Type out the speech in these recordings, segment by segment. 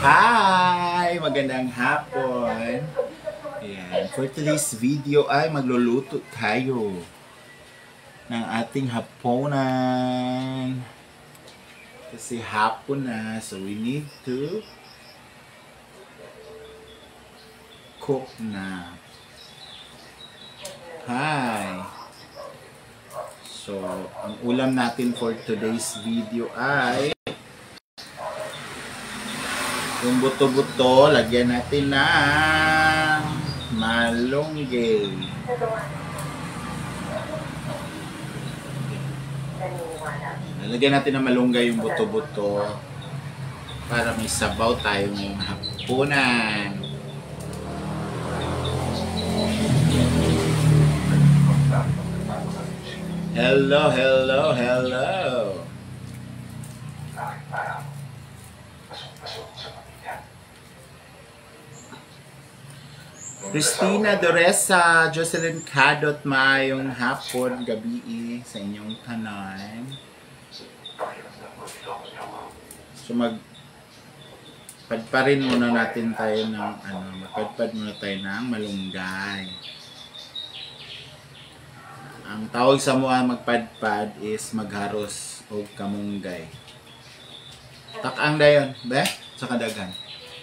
Hi! Magandang hapon! Ayan. For today's video ay magluluto tayo ng ating hapunan. Kasi hapon na, so we need to cook na. Hi! So, ang ulam natin for today's video ay yung buto-buto, lagyan natin ng malunggay. Lagyan natin ng malunggay yung buto-buto para may sabaw tayong hapunan. Hello, hello, hello! Christina Doresa, Jocelyn Cadot, maayong hapon, gabi sa inyong tanan. So magpadparin muna natin tayo ng magpadpad muna tayo ng malunggay. Ang tawag sa mga magpadpad is magharos o kamunggay. Takang dayon, be? Sa kadagan.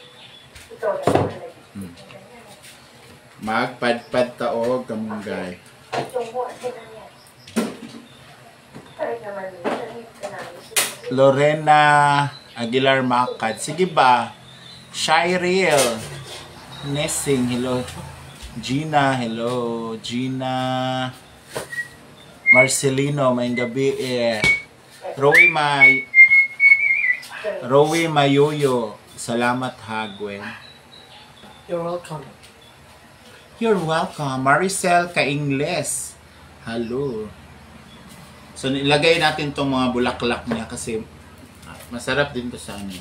Magpadpad taog kamunggay. Lorena Aguilar Macad. Sige ba? Shyreel Nessing, hello. Gina, hello. Gina Marcelino, may gabi Rowie Mayoyo. Salamat ha, Gwen. You're welcome. You're welcome. Maricel Kaingles. Hello. So, ilagay natin itong mga bulaklak niya kasi masarap din to sa amin.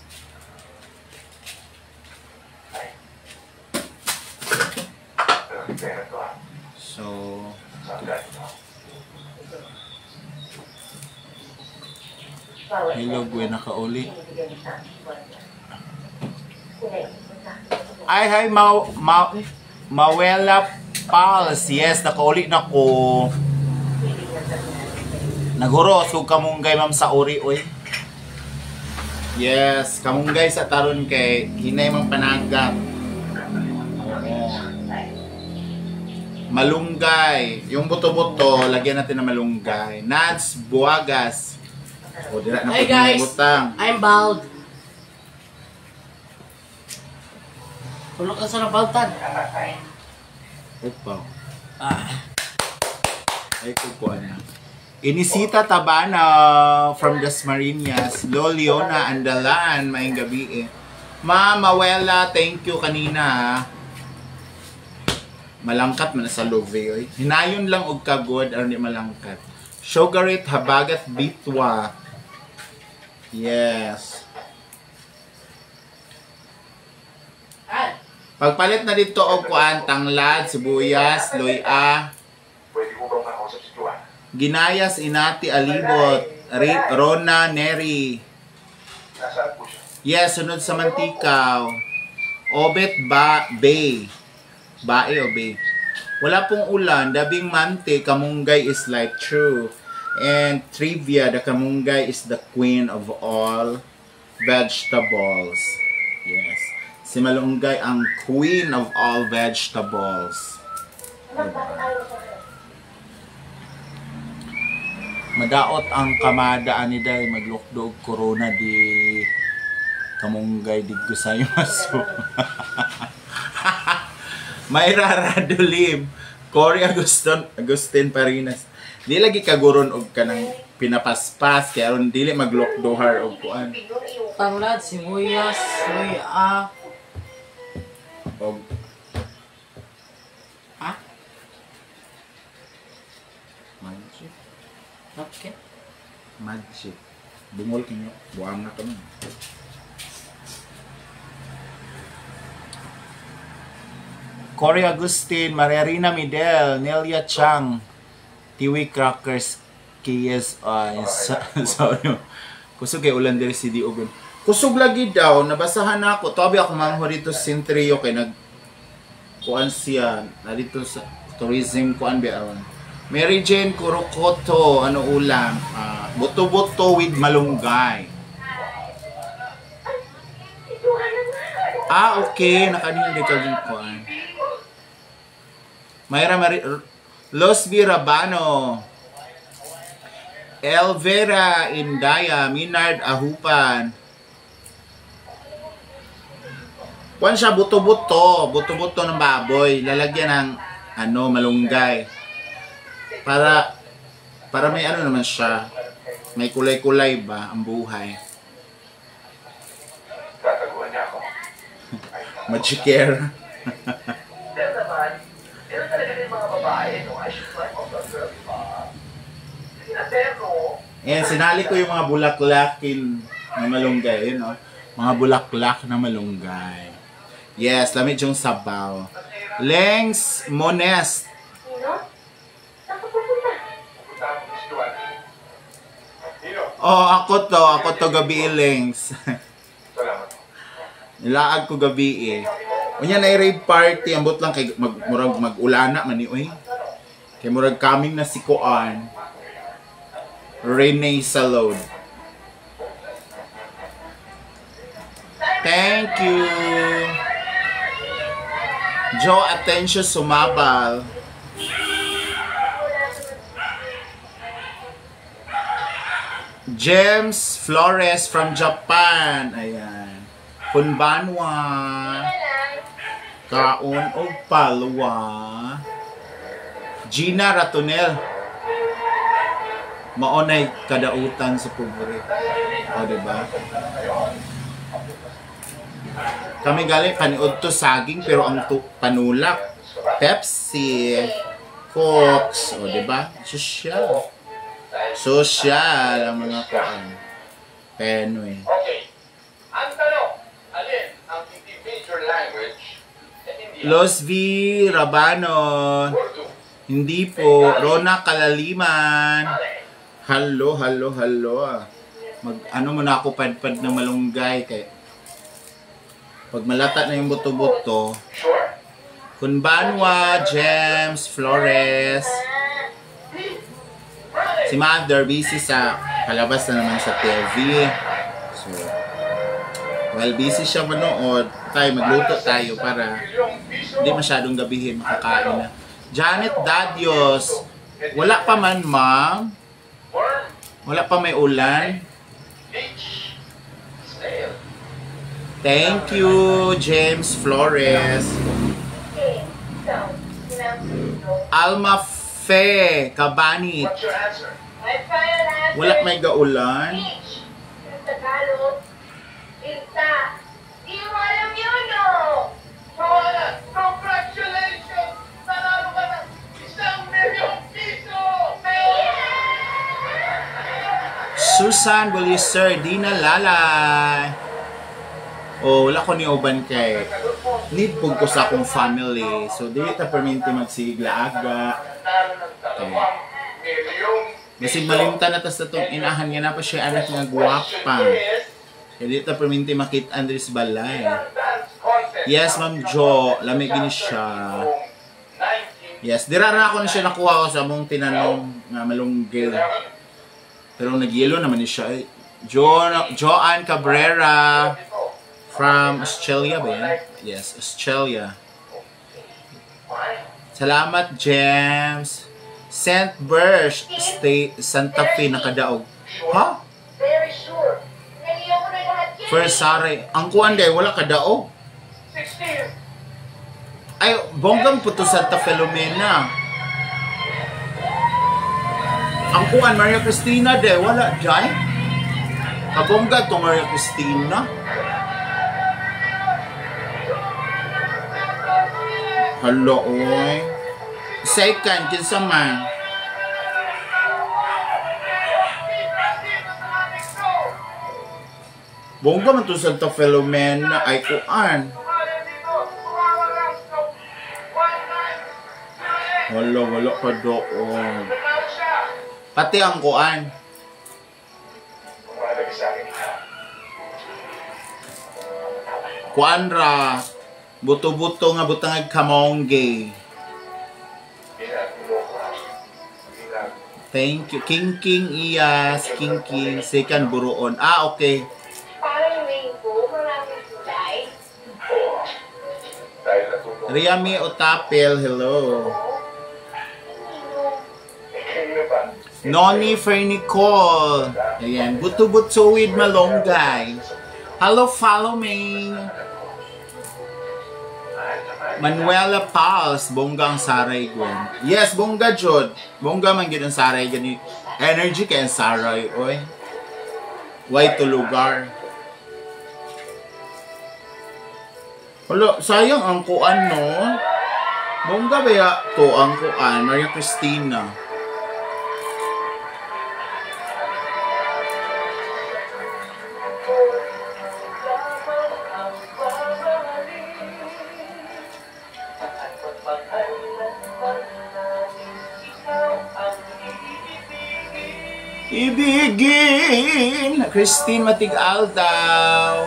So, hello, Gwen, nakauli. Ay, hi, Mawela Pals. Yes, nakauli na ko. Naghuros kung kamunggay, ma'am, sa uri, oy. Yes, kamunggay sa taron kay hinay mang panagap. Malunggay. Yung buto-buto, lagyan natin ng malunggay. Nats Buagas. O, dira na hey guys, butang. I'm bald. Tulog ka sa nabaltan. Upaw. Ay, kukuha na. Inisita Tabana from Dasmariñas. Loliona Andalan. Maing gabi Ma'am Mawela, thank you kanina. Malangkat man sa love. Hinayon lang og kagod aron di malangkat. Sugarit Habagat Bitwa. Yes. Pagpalit na dito og kuan tanglad, sibuyas, loya. Ginayas Inati Alibot, Rona Neri. Yes, sunod sa mantikaw. Obet Bay. Bae o Bay. Wala pong ulan, dabing mante, kamunggay is like true. And trivia, the kamunggay is the queen of all vegetables. Yes. Si malunggay ang queen of all vegetables. Madaot ang kamadaan ni Day, maglukdog corona di kamunggay di gusay maso. Mayra Radulim, Cory Agustin Parinas. Di lagi kaguron og kanang pinapaspas kaya aron dili maglukdohar og kuan. Tanglad, sibuyas, loya. Og Magic. Okay. Magic. Bungol kinyo. Buang na kami. Cory Agustin, Mariarina Midel, Nelia Chang, Tiwi Crackers, KS, sorry. Kusog kay ulan diri si Diogon. Kusog lagi daw, nabasahan na ako. Tabi ako mangho dito sa Sintrio kay kuan siya na dito sa tourism kuan ba. Mary Jane Kurokoto, ano ulam? Buto-buto with malunggay. Okay, nakanin dito din kuan. Mayra Los Virabano. Elvera Indaya, Minard Ahupan. Kuan siya buto-buto ng baboy, lalagyan ng malunggay. Para may naman siya. May kulay-kulay ba ang buhay. Tataguan niya ako. Magikere. Pero talaga yung mga babae, no? I should like all the girls, Ayan, sinali ko yung mga bulaklakin na malunggay, yun, no? Mga bulaklak na malunggay. Yes, lamig yung sabaw. Lengs Monest. Ako to gabi Lengs. Nilaag ko gabi Unya na rave party, ambot lang kay mag-ulana man ni oy. Kay murag coming na si Kuan. Renee Salod. Thank you. Joe Attention Sumabal. James Flores from Japan. Ayan. Kunbanwa. Kaon o Palwa. Gina Ratonel. Maonay kadautan sa pobre. O, diba? Kami galing paniod to saging pero ang panulak Pepsi, Coke, o diba? Social. Social ang mga kuan. Penoy. Okay. Ang tanong, alin ang hindi major language sa India? Los V. Rabano. Urdu. Hindi po. Rona Kalaliman. Hello. Muna ako padpad na malunggay kay pag malata na yung buto-buto. Sure. Kunbanwa, James Flores. Si Mother busy sa palabas na naman sa TV. So, while busy siya manood, magluto tayo para hindi masyadong gabihin makakain na. Janet Dadios. Wala pa man, ma'am. Wala pa may ulan. Thank you, James Flores. Alma Fe Cabanit. What's your answer? Wala may gaulan. Tagalog, Inta. Di mo alam yun, no? Joanna, congratulations! Nanalo ka ng 1,000,000 piso! Susan Bolister, Dina Lalay. Wala ko ni Oban kay need po ko sa akong family. So, dili ta perminti magsigla aga. Masig malimta na tas itong inahan nga na pa siya anak nga guwapa. Kaya dili ta perminti makita Andres Balay. Yes, Ma'am Jo. Lamig gini siya. Yes, dira na ako na siya nakuha ko sa mong tinanong nga malunggil. Pero nagyelo naman ni siya. Joanne Cabrera from Australia ba yan? Yes, Australia. Salamat, James. St. Berge State, Santa Fe, nakadaog. Ha? Very sure. Naliyaw ko na lahat yan. First, sorry. Ang kuwan day, wala kadaog. 16! Ay, bonggang po to Santa Filomena. Ang kuwan, Maria Cristina day, wala day. Kabongga to Maria Cristina. Hello, oy. Second, kinsa man. Bongga man to Santa Filomena. Ay, kuan. Wala ka doon. Pati ang kuan. Kuanra, buto-buto nga butangag kamongge. Thank you. King Iyas, King, second buruon. Ah, okay. Parang rainbow, maraming kulay. Dahil natulog. Riami Otapel, hello. Kanina ba? Noni Fernicol. Ayan, buto-buto with malonggay. Hello, follow me. Manuela Pals, bonggang saray gwen. Yes, bongga jud. Bongga man gyud ang saray gani. Energy kay ang saray oy. Way to lugar. Hala, sayang ang kuan no. Bongga baya to ang kuan, Maria Cristina. Ibigin! Christine Matigal daw.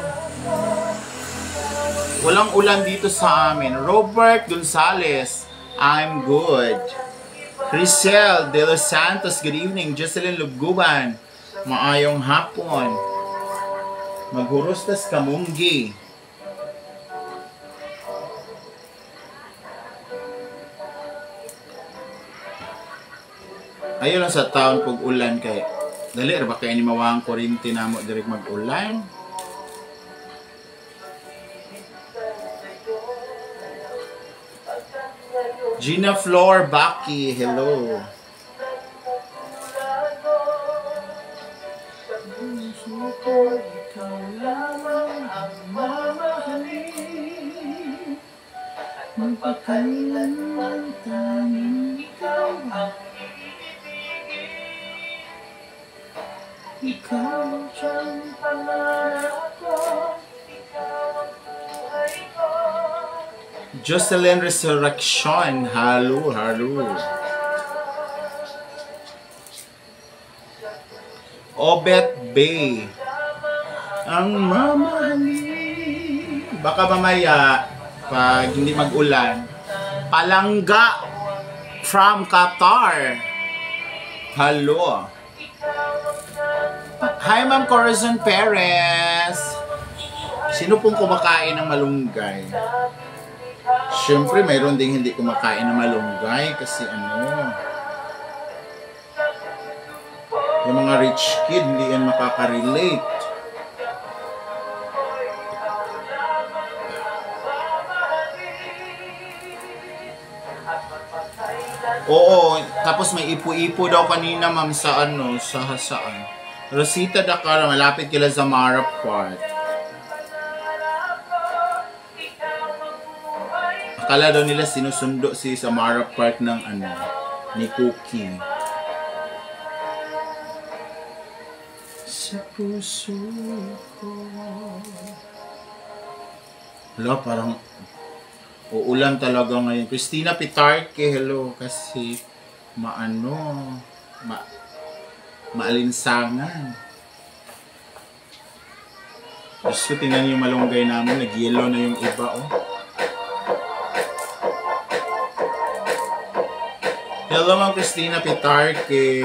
Walang ulan dito sa amin. Robert Gonzales, I'm good. Crisel De Los Santos, good evening. Jocelyn Lubguban, maayong hapon. Maghurustas kamunggi. Ayun lang sa taon pag ulan kay dali ra ba kay ni mawang kuryente namo direk mag-ulan. Gina Flor Baki, hello. Magpakailanman tanging ikaw ang ikaw ang siyang pangarap ko, ikaw ang buhay ko. Jocelyn Resurrection, halo. Obet Bay, ang mamahalin. Baka mamaya, pag hindi mag-ulan, palangga from Qatar. Halo. Hi, Ma'am Corazon Perez. Sino pong kumakain ng malunggay? Siyempre, mayroon ding hindi kumakain ng malunggay kasi yung mga rich kid, hindi yan makaka-relate. Oo, tapos may ipo-ipo daw kanina, ma'am, sa saan. Rosita Dakar, malapit kila Zamara Park. Akala daw nila sinusundo si Zamara Park ng ni Cookie. Sa puso ko. Wala, parang uulan talaga ngayon. Christina Pitarque, hello. Kasi maalinsangan. Diyos ko, tingnan yung malunggay namin. Nag-yellow na yung iba, oh. Hello, Ma'am Christina Pitarque.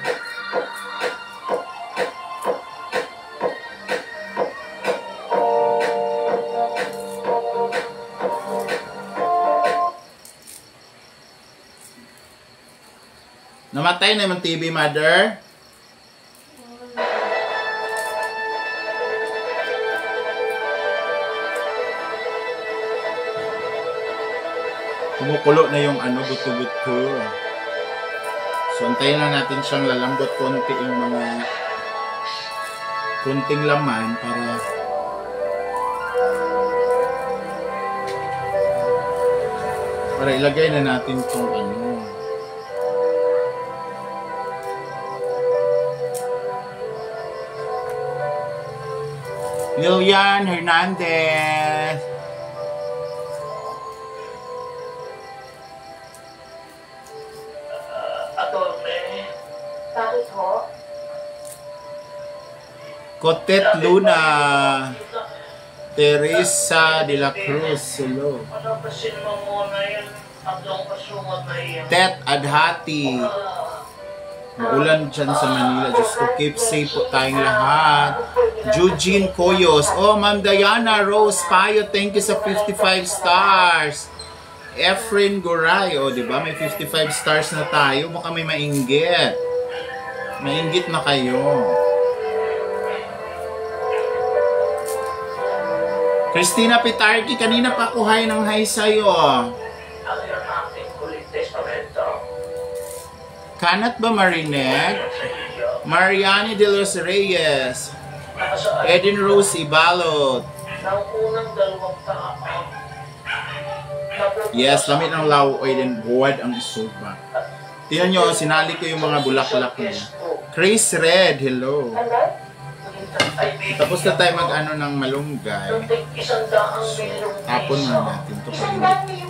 Namatay na yung TV, mother. Kumukulo na yung buto-buto. So, antayin lang natin siyang lalambot konti yung mga kunting laman para ilagay na natin itong Lilian Hernandez. Bakit ho? Kotet Luna. Teresa de la Cruz, hello. Panapasin mo muna yun. Abdong kasungot na iyan. Tet Adhati. Maulan dyan sa Manila. Diyos ko, keep safe po tayong lahat. Eugene Koyos. Oh, Ma'am Diana Rose Payo, thank you sa 55 stars. Efren Goray. Oh, di ba? May 55 stars na tayo. Baka may mainggit. Mainggit na kayo. Christina Pitarki, kanina pa kuhay ng hi sa'yo. Ang iyong aking huling testamento. Kanat ba Marinette? Mariani de los Reyes. Nakasaan Eden Rose Ibalot. ng unang 2 taon. Yes, lamit ng law ay din buwad ang isuba. Tingnan nyo, sinali ko yung mga bulaklak niya. Chris Red, hello. Tapos na tayo mag-ano ng malunggay. Tapon na natin ito para hindi,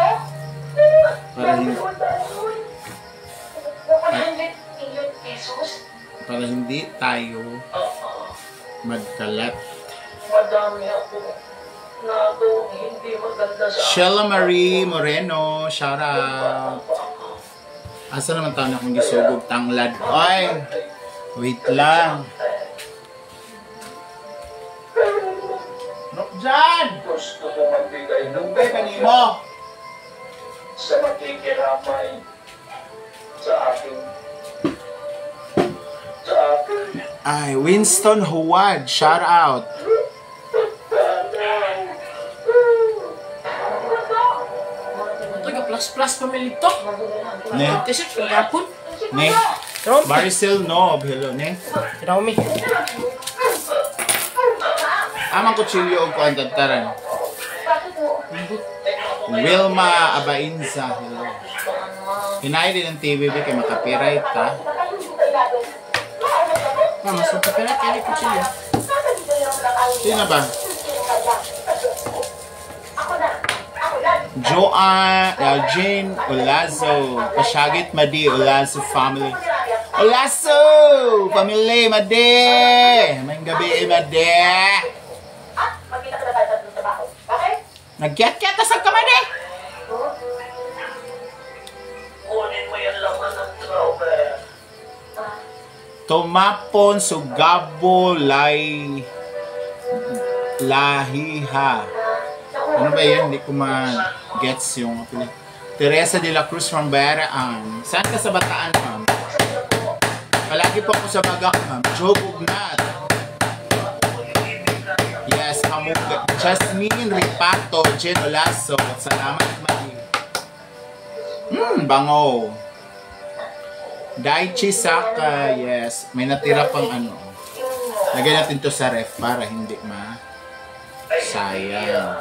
para hindi tayo magkalat. Madami ako na hindi maganda sa Sheila Marie Moreno, shout out. Asa naman tayo na kung gisugog tanglad? Ay, wait lang. Look dyan! gusto ko magbigay ng Lugay kanimo. sa makikiramay sa aking Ay, Winston Huwad, shout out. Ito, plus family to. Ne, T-shirt, magapon. ne. Maricel Nob, hello, ne. Kinaumi. Amang kutsilyo o kuan tataran. Wilma Abainza, hello. Hinay din ang TVB kay makapiright ha. Mas magkapirat kaya ni kutsilyo. Sino ba? Jane Olazo, Pasyagit Madi, Olazo family. Olazo! Family, Madi! May gabi, Madi! Nagyat-kyat na sa kamadi! kunin mo yung laman ng drawer. Tumapon sugabo lahiha. Ano ba yan? Hindi ko ma-gets yung apelido. Teresa de la Cruz from Bataan. Saan ka sa Bataan, ma'am? Palagi po ako sa Bagak, ma'am. Joe Bugnat. Yes, Hamuga. Jasmine Ripato, Jen Olaso. Salamat, ma'am. Bango. Daichi Saka, yes. May natira pang ano. Lagyan natin to sa ref para hindi sayang.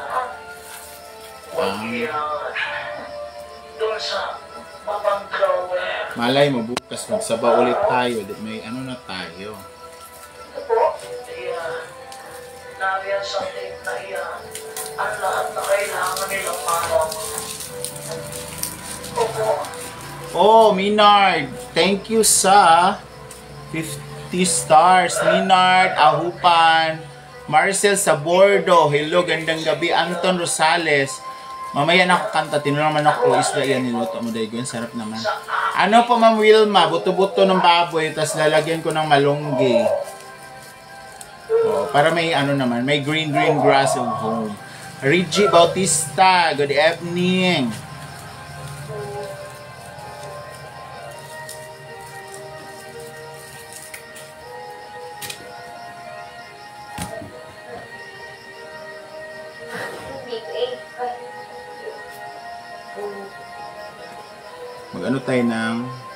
Doon sa babang drawer. Malay mo bukas magsaba ulit tayo. May ano na tayo. Iyan. Nariyan sa tape na iyan. Ang lahat na kailangan nilang malaman. Opo. Oh, Minard. Thank you sa 50 stars. Minard, Ahupan. Marcel Sabordo. Hello, gandang gabi. Anton Rosales. Mamaya na ako kanta. Tinuro naman ako. Isda yan niluto mo. Dahil yun, sarap naman. Ano po, Ma'am Wilma? Buto-buto ng baboy. Tapos lalagyan ko ng malunggay. Oh, para may ano naman. May green grass of home. Reggie Bautista. Good evening. Mag-ano tayo ng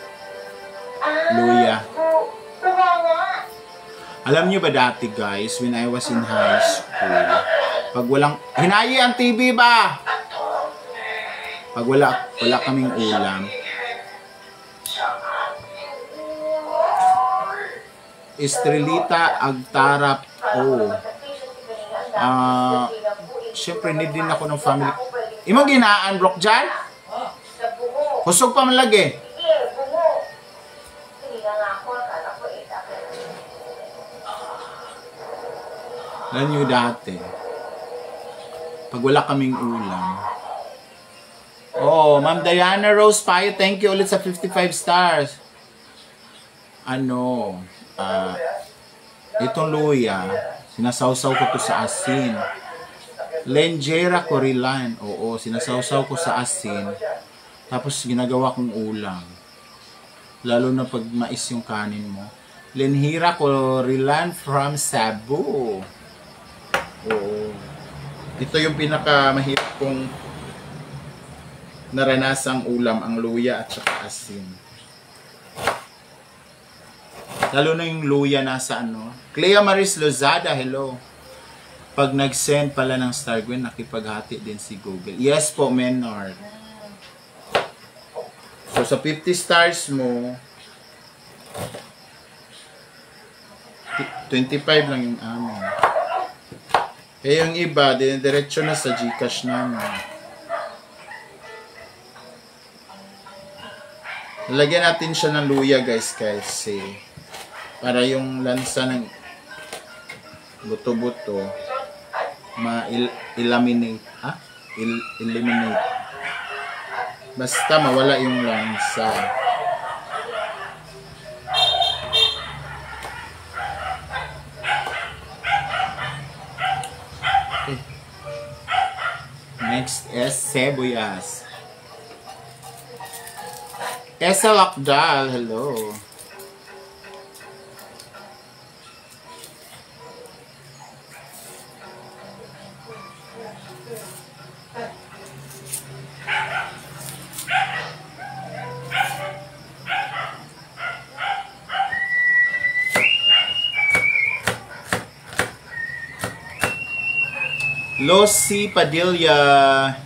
luya. Alam niyo ba dati guys, when I was in high school, pag walang, hinayi ang TV ba? Pag wala kaming ulam, Estrelita Agtarap O. Siyempre, need din ako ng family. Imo ginaan, Brock dyan? Husog pa man lagi. Alam nyo dati, Pag wala kaming ulam. Oh, Ma'am Diana Rose Payo, thank you ulit sa 55 stars. Ano, itong luya, sinasawsaw ko to sa asin. Lenjera Corilan, oo, sinasawsaw ko sa asin. Tapos ginagawa kong ulam. Lalo na pag mais yung kanin mo. Lenjera Corilan from Cebu. Oo. Ito yung pinakamahirap kong naranasang ulam, ang luya at saka asin. Lalo na yung luya nasa ano. Clea Maris Lozada, hello. Pag nag-send pala ng Stargwin, nakipaghati din si Google. Yes po, Menard. So sa 50 stars mo, 25 lang yung amin. Kaya yung iba, diretso na sa GCash namin. Lalagyan natin siya ng luya guys kasi para yung lansa ng buto-buto ma-eliminate. Eliminate. Basta mawala yung lansa. Okay. Next is sibuyas. Esa Lakdal, hello. Losi Padilla.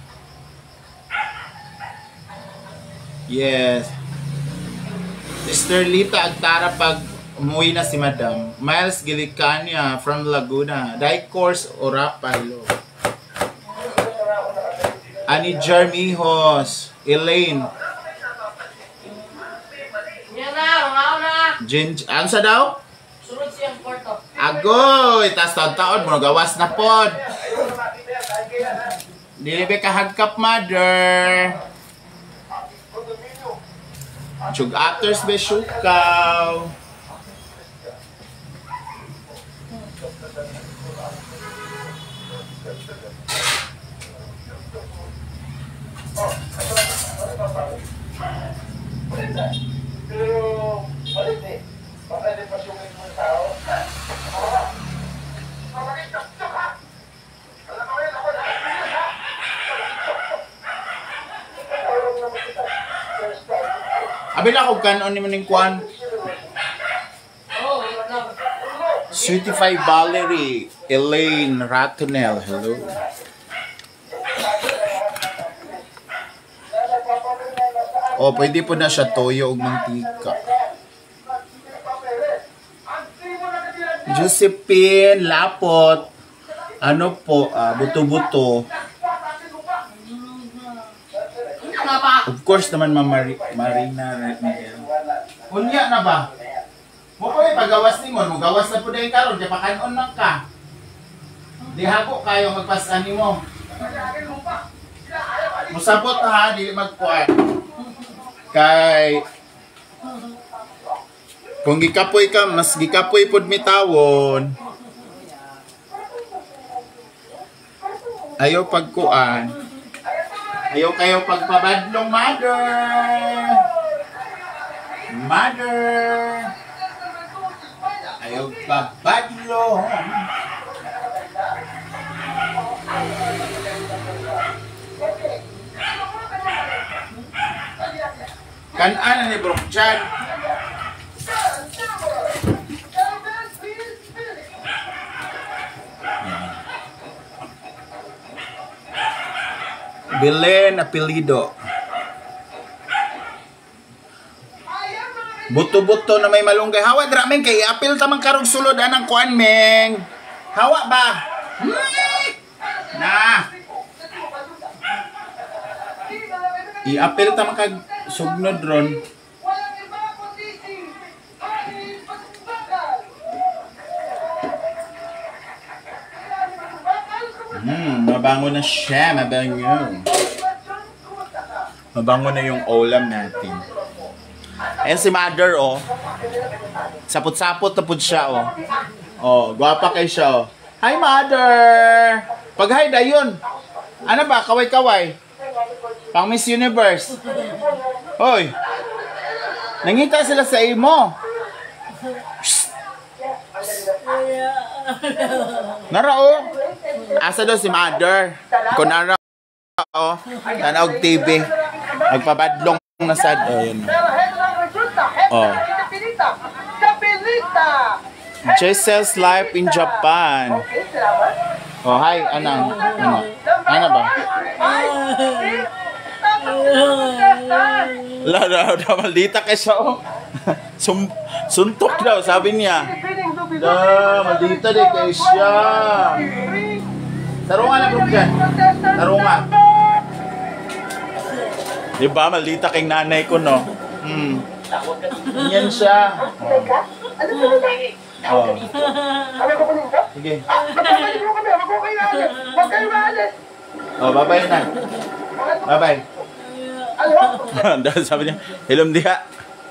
Yes. Sister Lita Agtara pag umuwi na si Madam. Miles Gilicania from Laguna. Dai course Orapa, hello. Ani Jarmihos. Elaine. Yan na, mga na. Ano sa daw? Sunod siyang kwarto. Agoy! Tas taon mo, gawas na pod. Dili ka hagkap, mother. Chug actors be syukaw. Pero, balik eh. Baka din pa siyong mga tao. Abi na kung kanon ni maning kuan. Oh, wala na. Certified Valerie Elaine Ratonel, hello. Oh, pwede po na siya toyo ug mantika. Josephine Lapot. Ano po, buto-buto. Ano pa? Of course naman Marina Miguel. Unya na ba? Mo pa pagawas ni mo gawas na pud ay karon kay pakanon lang ka. Di hako kayo magpasan nimo. Musabot ha, dili magkuan. Kay kung gikapoy ka, mas gikapoy pod mi tawon. Ayaw pagkuan. Ayaw kayo pagpabadlong, mother. Mother. Ayaw pabadlong. Kanan ni Brooke Chan. Belen apelido. Buto-buto na may malunggay. Hawa drameng kay apil tamang karong sulod anang kuan meng. Hawa ba? Na. I-apil tamang kag sugnod ron. Mabango na siya. Mabango. Mabango na yung ulam natin. Ayan si Mother, oh. Sapot-sapot tapos siya, oh. Oh, gwapa kay siya, oh. Hi, Mother! Pag-hi, dayon. Ano ba? Kaway-kaway. Pang Miss Universe. Hoy! Nangita sila sa imo. Nara, oh. Asa daw si Mother. Kung nara, oh. Tanaog TV. Nagpabadlong na sad. Oh, yun. Oh. Jessel's life in Japan. Oh, hi, anang. Ano ba? Lala, maldita kay siya, oh. Suntok daw, sabi niya. Maldita din kay siya. Tarungan na, bro, dyan. Tarungan. Diba, maldita kay nanay ko, no? Yan siya. Oh. Sige. Oh, bye-bye na. Bye-bye. Sabi niya, hilom diha.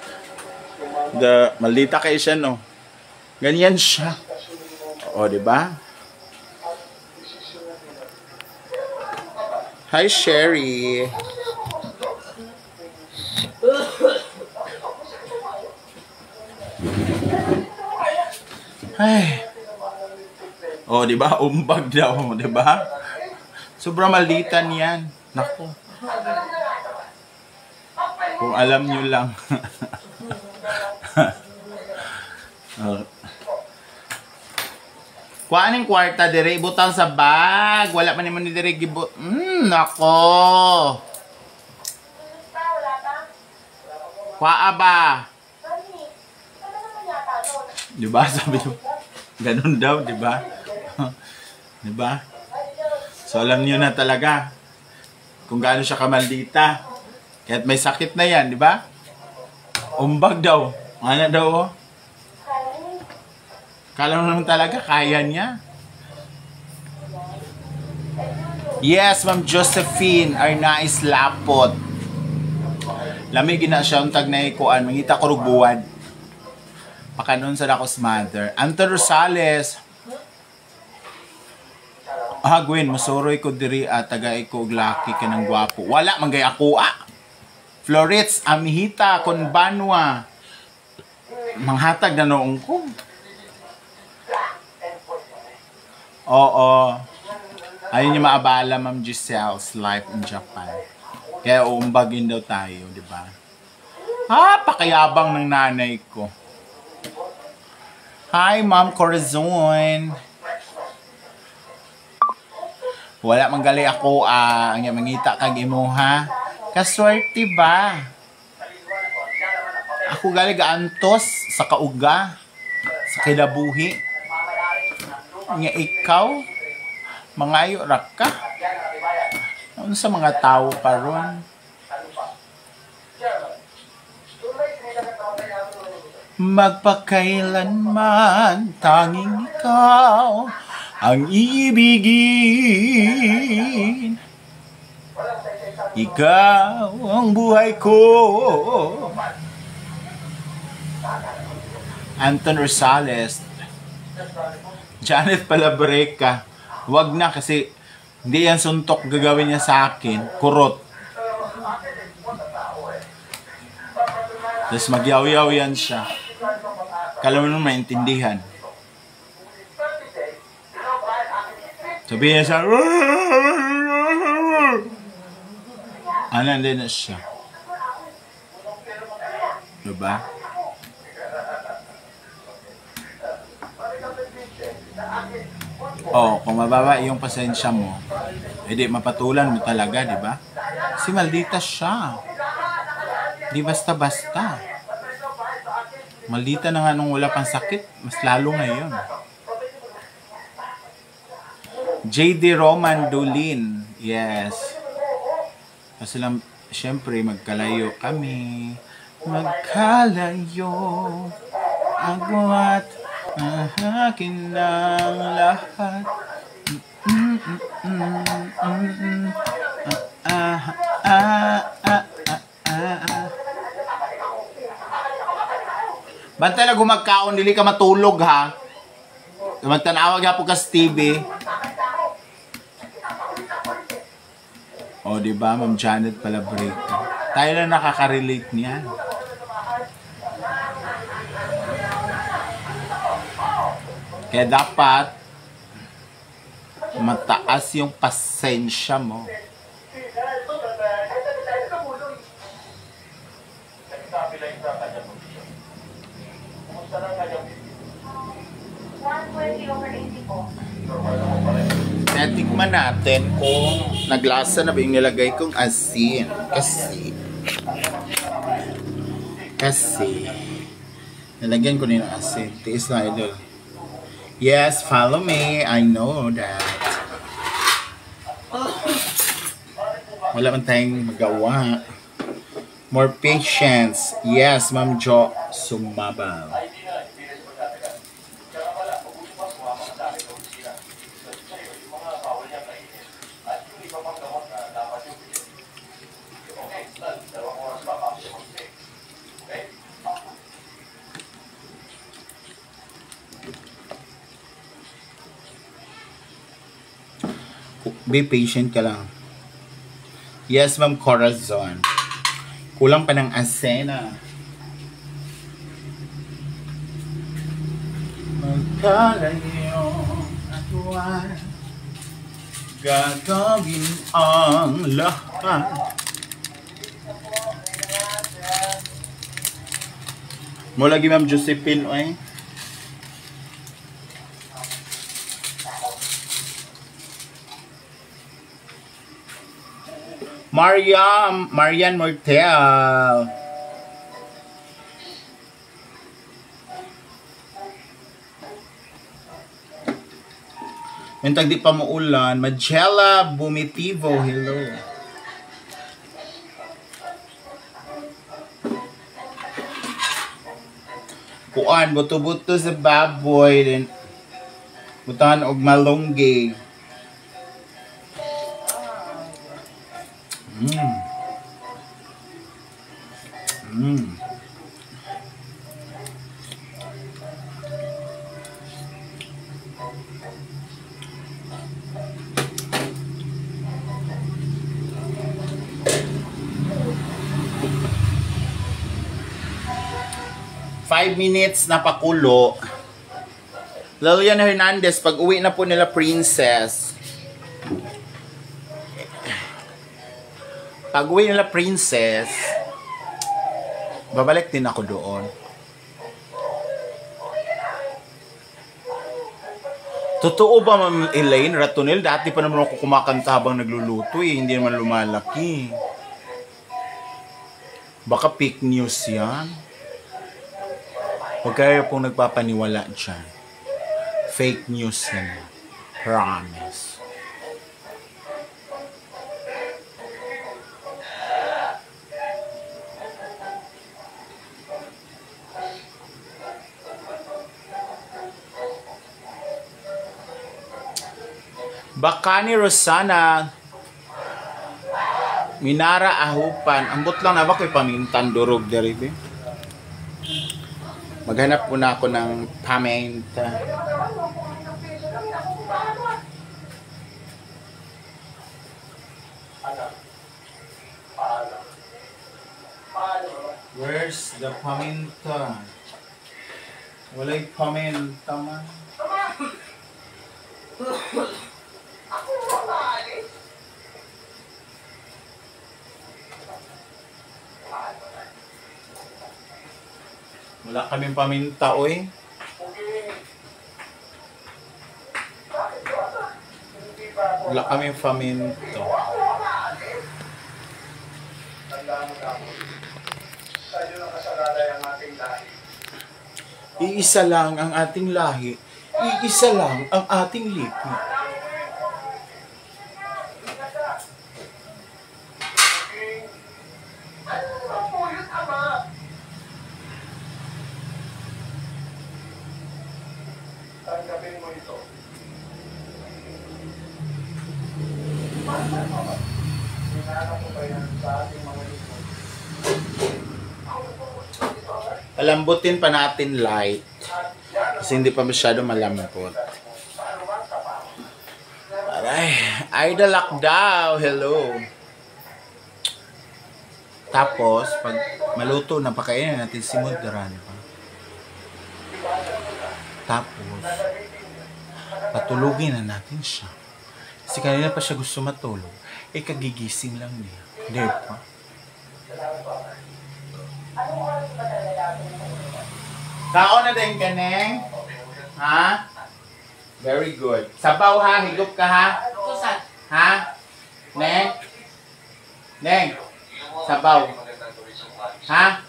Maldita kayo siya, no? Ganyan siya. O, diba? Hi, Sherry. Ay. Oh, di ba? Umbag daw, di ba? Sobrang malitan yan. Naku. Kung alam nyo lang. Oh. Kuha ng kwarta dire, ibutang sa bag. Wala pa naman ni dire gibut. Nako. Kuha ba? Di ba? Sabi mo. Ganun daw, di ba? Di ba? So alam niyo na talaga kung gaano siya kamaldita. Kahit may sakit na yan, di ba? Umbag daw. Ano daw, oh? Kala mo naman talaga, kaya niya. Yes, Ma'am Josephine, Arnais Lapot. Lamig na siya, ang tag na ikuan. Mangita ko rubuan. Pakanon sa dakos Mother. Anton Rosales. Gwen, masuroy ko diri at tagay ko glaki ka ng gwapo. Wala, manggay ako, Florets, Amihita, Conbanwa. Manghatag na noong ko. Oo. Ayun yung maabala, Ma'am Giselle's life in Japan. Kaya uumbagin daw tayo, di ba? Pakayabang ng nanay ko. Hi, Ma'am Corazon. Wala manggali ako, ang mangita kag imo, ha? Kaswerte ba? Ako gali gaantos sa kauga, sa kilabuhi. Nga ikaw, mangayo ra ka. Ano sa mga tao karon? Magpakailanman tanging ikaw ang ibigin. Ikaw ang buhay ko. Anton Rosales. Janet Palabreca. Wag na kasi hindi yan suntok gagawin niya sa akin. Kurot. Tapos magyaw-yaw yan siya. Kala mo naman maintindihan. Sabihin niya siya, ano din na siya. Diba? Oh, kung mababa yung pasensya mo, edi mapatulan mo talaga, diba? Kasi maldita siya. Di basta-basta. Maldita na nga nung wala pang sakit, mas lalo ngayon. JD Roman Dulin. Yes. Kasi lang, syempre, magkalayo kami. Magkalayo. Agwat ang akin ng lahat. Ah, ah, ah, Bantay lang gumagkaon, dili ka matulog ha. Mantanawag ha po ka sa TV. O, diba, Ma'am Janet Palabrito. Tayo lang nakaka-relate niyan. Kaya dapat mataas yung pasensya mo. Natikman natin kung naglasa na ba yung nilagay kong asin. Kasi nilagyan ko na yung asin. Tiis na, idol. Yes, follow me. I know that. Wala man tayong magawa. More patience. Yes, Ma'am Jo Sumabaw. Be patient ka lang. Yes, Ma'am Corazon. Kulang pa ng asena. Magkalayo at huwag gagawin ang lahat. Mo lagi Ma'am Josephine, oy. Marian Mortel. Yung tagdi pa mo ulan, Magella Bumitivo, hello. Kuan, buto-buto sa baboy, din butan og malunggay. Mm. 5 minutes na pakulo. Lilian Hernandez, pag uwi na po nila Princess. Pag uwi nila Princess, babalik din ako doon. Totoo ba, Ma'am Elaine Ratonel? Dati pa naman ako kumakanta habang nagluluto eh. Hindi naman lumalaki. Baka fake news yan. Huwag kayo pong nagpapaniwala dyan. Fake news yan. Promise. Baka ni Rosana Minara Ahupan. Ambot lang na ba ko'y pamintan durog deribe? Maghanap po na ako ng paminta. Where's the paminta? Wala'y paminta man. Wala kaming paminta, oy. Wala kaming paminta. Iisa lang ang ating lahi. Iisa lang ang ating lipi. Palambutin pa natin light. Kasi hindi pa masyado malambot. Aray, idolak daw. Hello. Tapos, pag maluto na, pakainin natin si Mudran. Tapos, patulugin na natin siya. Kasi kanina pa siya gusto matulog. Eh, kagigising lang niya. Hindi pa. Kaon na din ka, Neng? Ha? Very good. Sabaw ha, higop ka ha? Tusan. Ha? Neng? Neng? Sabaw. Ha?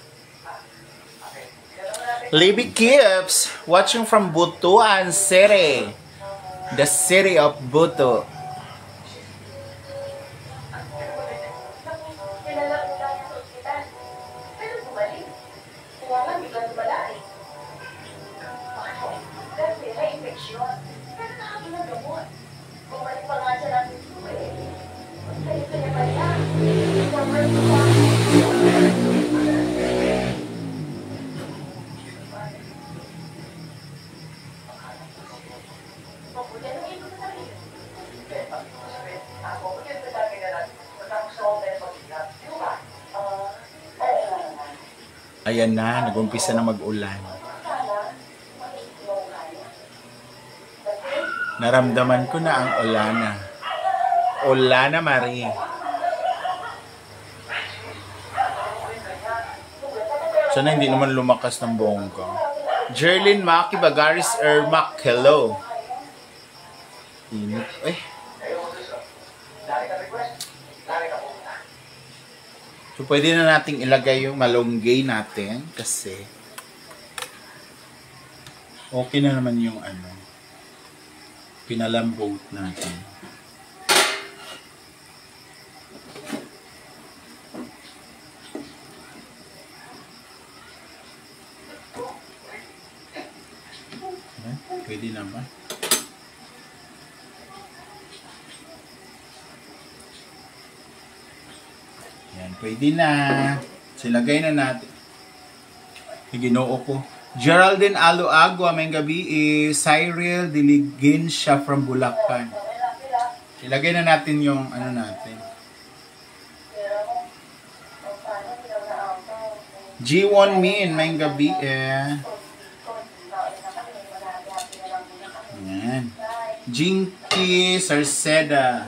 Libby Kips, watching from Butuan City. The city of Buto. Ayan na, nag-umpisa na mag-ulan. Naramdaman ko na ang ulana. Ulana, Marie. Sana hindi naman lumakas ng bongga. Jerlyn Maki Bagaris Ermac, hello. Init. Eh. So, pwede na nating ilagay yung malunggay natin kasi okay na naman yung ano, pinalambot natin. Ayan, pwede naman. Yan, pwede na. Silagay na natin. Ginoo ko. Geraldine Aloagua, may gabi Cyril Diligencia from Bulacan. Ilagay na natin yung ano natin. G1 Min, may gabi Yan. Jinky Sarceda.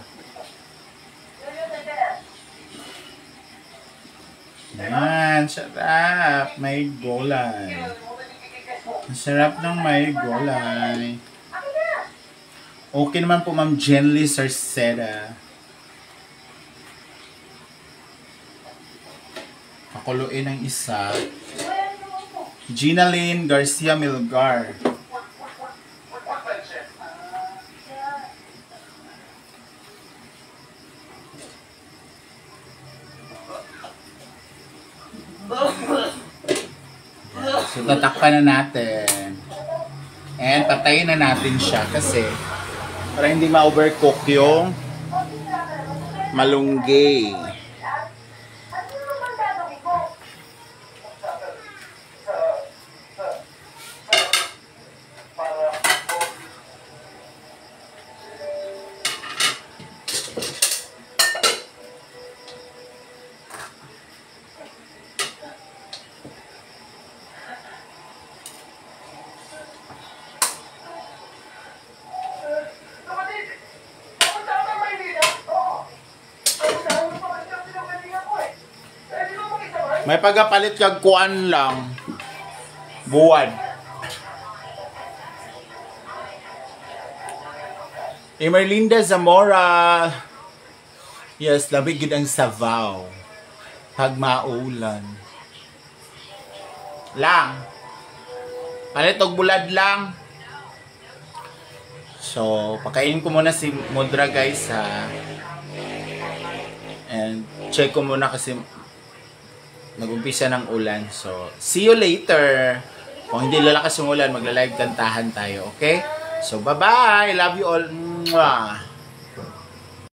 Yan, sarap. May gulay. Ang sarap ng may gulay. Okay naman po, Ma'am Jenly Sarceda. Pakuluin ang isa. Gina Lynn Garcia Milgar. So, tatakpan na natin. And, patayin na natin siya kasi para hindi ma-overcook yung malunggay. May pagapalit kag kuan lang. Buwan. Emerlinda Zamora. Yes, labig gid ang sabaw. Pag maulan. Lang. Palit og bulad lang. So, pakainin ko muna si Mudra guys ha. And check ko muna kasi nag-umpisa ng ulan. So, see you later. Kung hindi lalakas yung ulan, magla-live kantahan tayo. Okay? So, bye-bye. Love you all. Mwah.